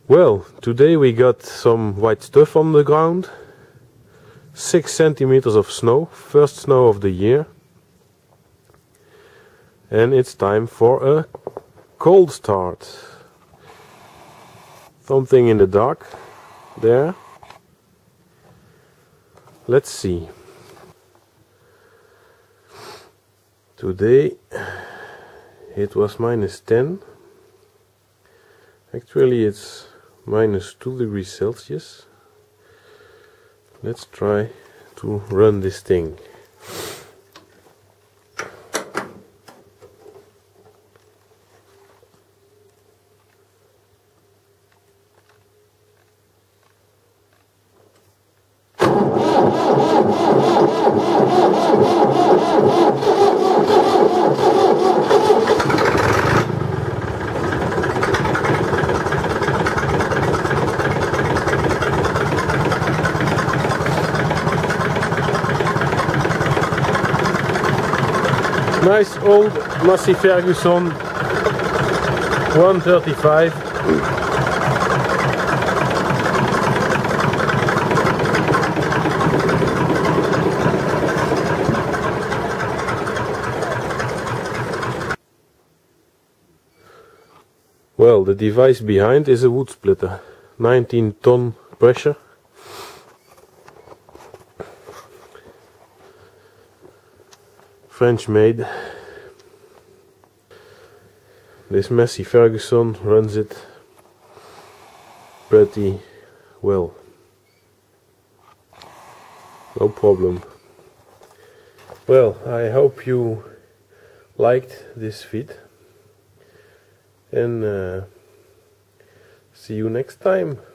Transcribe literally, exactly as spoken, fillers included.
Well, today we got some white stuff on the ground. Six centimeters of snow, first snow of the year. And it's time for a cold start. Something in the dark there. Let's see. Today it was minus ten. Actually it's minus two degrees Celsius. Let's try to run this thing. Nice old Massey Ferguson one thirty-five. Well, the device behind is a wood splitter, nineteen ton pressure. French made. This Massey Ferguson runs it pretty well. No problem. Well, I hope you liked this vid, and uh, see you next time.